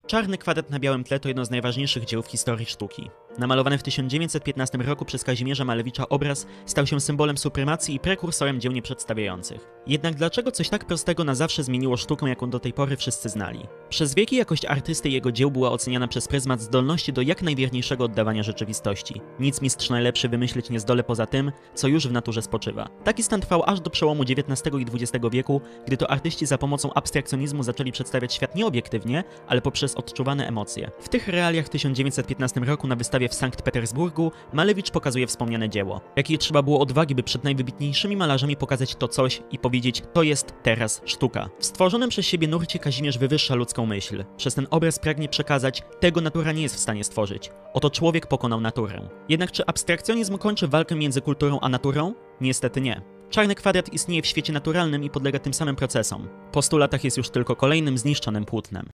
Czarny kwadrat na białym tle to jedno z najważniejszych dzieł w historii sztuki. Namalowany w 1915 roku przez Kazimierza Malewicza obraz stał się symbolem supremacji i prekursorem dzieł nieprzedstawiających. Jednak dlaczego coś tak prostego na zawsze zmieniło sztukę, jaką do tej pory wszyscy znali? Przez wieki jakość artysty i jego dzieł była oceniana przez pryzmat zdolności do jak najwierniejszego oddawania rzeczywistości. Nic mistrz najlepszy wymyślić nie zdole poza tym, co już w naturze spoczywa. Taki stan trwał aż do przełomu XIX i XX wieku, gdy to artyści za pomocą abstrakcjonizmu zaczęli przedstawiać świat nie obiektywnie, ale poprzez odczuwane emocje. W tych realiach w 1915 roku na wystawie w Sankt Petersburgu Malewicz pokazuje wspomniane dzieło. Jakiej trzeba było odwagi, by przed najwybitniejszymi malarzami pokazać to coś i powiedzieć: to jest teraz sztuka. W stworzonym przez siebie nurcie Kazimierz wywyższa ludzką myśl. Przez ten obraz pragnie przekazać: tego natura nie jest w stanie stworzyć. Oto człowiek pokonał naturę. Jednak czy abstrakcjonizm kończy walkę między kulturą a naturą? Niestety nie. Czarny kwadrat istnieje w świecie naturalnym i podlega tym samym procesom. Po 100 latach jest już tylko kolejnym zniszczonym płótnem.